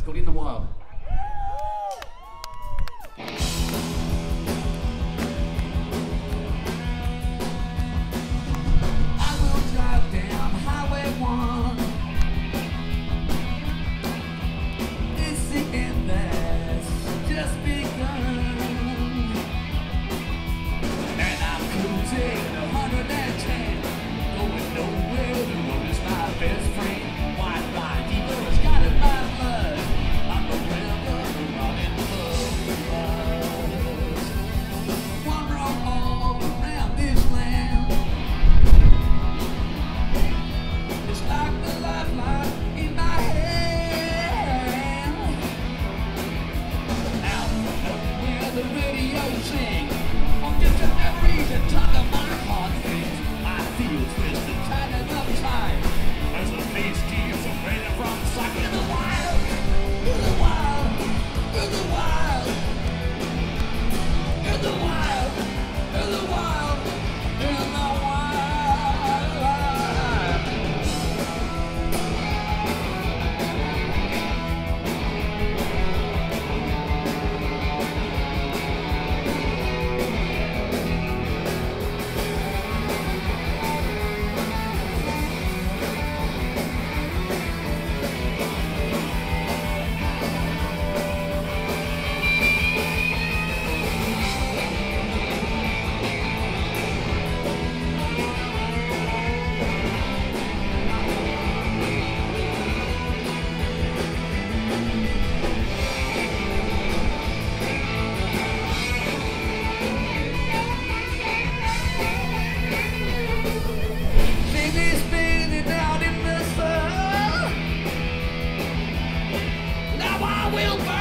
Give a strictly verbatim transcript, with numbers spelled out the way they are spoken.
It's called In the Wild. I will drive down Highway one. It's the end that's just begun. And I'm cruising a hundred and ten, going nowhere. The road is my best friend. White line, evil has got in my blood. I'm a river running buzz. One road all around this land. It's like the lifeline in my hand. Out of nowhere the radio sings. I'm just a memory the tug of my heartstrings. I feel twisted, tightened up tight. As the bass keeps fading from the sock. In the wild, in the wild, in the wild, in the wild, in the wild, in the wild. Baby spinning out in the sun. Now I will